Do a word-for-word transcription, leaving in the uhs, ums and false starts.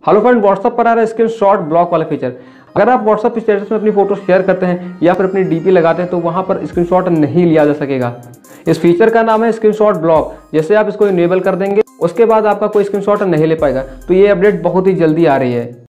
Hello friend, WhatsApp पर आ रहा है स्क्रीनशॉट ब्लॉक वाला फीचर। अगर आप व्हाट्सएप स्टेटस में अपनी फोटो शेयर करते हैं या फिर अपनी डीपी लगाते हैं तो वहां पर स्क्रीनशॉट नहीं लिया जा सकेगा। इस फीचर का नाम है स्क्रीनशॉट ब्लॉक। जैसे आप इसको इनेबल कर देंगे उसके बाद आपका कोई स्क्रीनशॉट नहीं ले पाएगा। तो ये अपडेट बहुत ही जल्दी आ रही है।